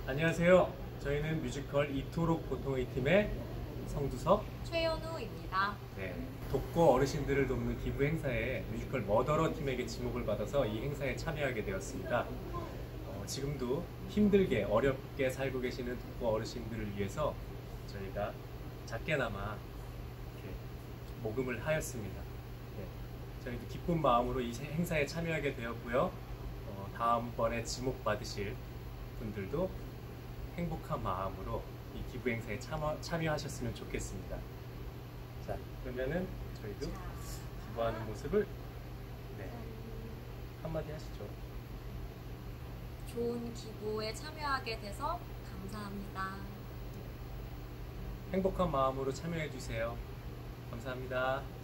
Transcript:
안녕하세요. 저희는 뮤지컬 이토록 보통의 팀의 성두섭, 최연우입니다. 돕고 어르신들을 돕는 기부 행사에 뮤지컬 머더러 팀에게 지목을 받아서 이 행사에 참여하게 되었습니다. 지금도 힘들게 어렵게 살고 계시는 돕고 어르신들을 위해서 저희가 작게나마 이렇게 모금을 하였습니다. 저희도 기쁜 마음으로 이 행사에 참여하게 되었고요. 다음번에 지목 받으실 분들도 행복한 마음으로 이 기부 행사에 참여하셨으면 좋겠습니다. 자, 그러면은 저희도 기부하는 모습을 한마디 하시죠. 좋은 기부에 참여하게 돼서 감사합니다. 행복한 마음으로 참여해 주세요. 감사합니다.